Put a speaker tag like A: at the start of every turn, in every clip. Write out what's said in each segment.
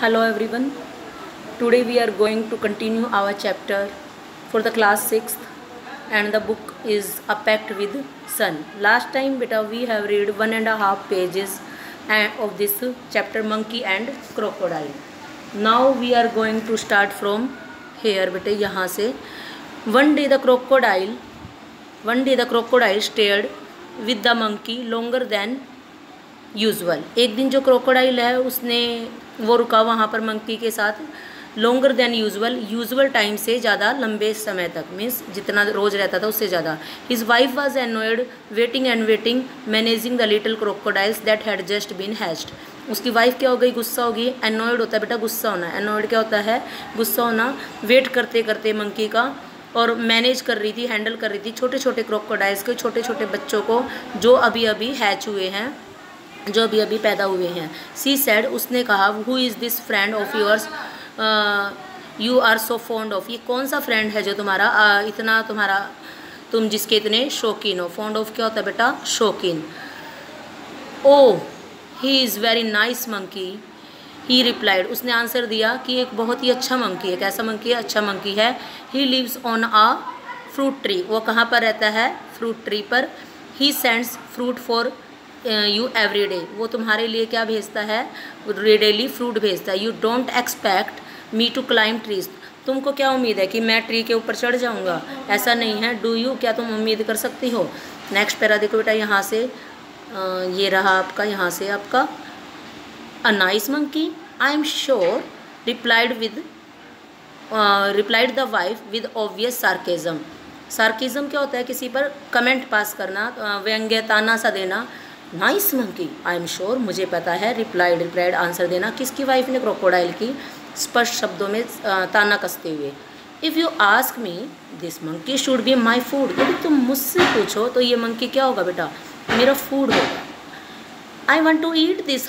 A: Hello everyone. Today we are going to continue our chapter for the class 6th and the book is A Pact with Sun. Last time beta we have read 1.5 pages of this chapter Monkey and Crocodile. Now we are going to start from here beta यहाँ से. One day the crocodile stayed with the monkey longer than usual. एक दिन जो crocodile है उसने वो रुका वहाँ पर मंकी के साथ लॉन्गर देन यूजुअल टाइम से ज़्यादा लंबे समय तक, मीन्स जितना रोज़ रहता था उससे ज़्यादा. His wife was annoyed waiting managing the little crocodiles that had just been hatched. उसकी वाइफ क्या हो गई, गुस्सा हो गई. एनोयड होता है बेटा गुस्सा होना. एनोयड क्या होता है, गुस्सा होना. वेट करते करते मंकी का, और मैनेज कर रही थी, हैंडल कर रही थी छोटे छोटे क्रोकोडाइल्स के, छोटे छोटे बच्चों को जो अभी अभी हैच हुए हैं, जो अभी अभी पैदा हुए हैं. सी सैड, उसने कहा, who is this friend of yours you are so fond of. ये कौन सा फ्रेंड है जो तुम्हारा इतना तुम जिसके इतने शौकीन हो. फॉन्ड ऑफ क्या होता है बेटा, शौकीन. Oh he is very nice monkey, he replied, उसने आंसर दिया कि एक बहुत ही अच्छा मंकी है. कैसा मंकी है, अच्छा मंकी है. He lives on a fruit tree, वो कहाँ पर रहता है, फ्रूट ट्री पर. He sends fruit for you every day, वो तुम्हारे लिए क्या भेजता है, डेली फ्रूट भेजता है. You don't expect me to climb trees, तुमको क्या उम्मीद है कि मैं ट्री के ऊपर चढ़ जाऊंगा, ऐसा नहीं है. डू यू, क्या तुम उम्मीद कर सकती हो. नेक्स्ट पैरा देखो बेटा, यहाँ से ये रहा आपका, यहाँ से आपका a nice monkey I am sure replied the wife with obvious sarcasm. Sarcasm क्या होता है, किसी पर कमेंट पास करना, व्यंग्य ताना सा देना. Nice monkey I am sure, मुझे पता है. रिप्लाइड आंसर देना. किसकी वाइफ ने, क्रोकोडाइल की, स्पष्ट शब्दों में ताना कसते हुए. If you ask me this monkey should be my food, यदि तुम मुझसे पूछो तो ये मंकी क्या होगा बेटा, मेरा फूड होगा. I want to eat this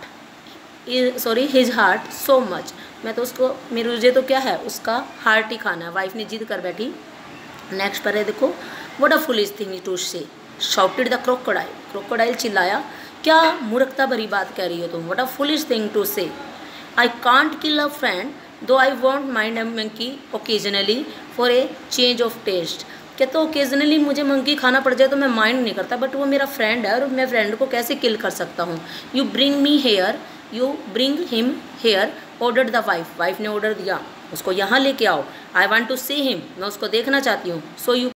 A: his heart so much, मैं तो उसको, मुझे तो क्या है, उसका हार्ट ही खाना है. वाइफ ने जिद कर बैठी. नेक्स्ट पर है देखो, what a foolish thing to say shouted the crocodile, crocodile चिल्लाया, क्या मूर्खता भरी बात कह रही हो तुम. What a foolish thing to say. I can't kill a friend though I won't mind a monkey occasionally for a change of taste. क्या तो ओकेजनली मुझे मंकी खाना पड़ जाए तो मैं माइंड नहीं करता, बट वो मेरा फ्रेंड है और मैं फ्रेंड को कैसे किल कर सकता हूँ. You bring him here ordered the wife, wife ने ऑर्डर दिया, उसको यहाँ लेके आओ. I want to see him, मैं उसको देखना चाहती हूँ. So you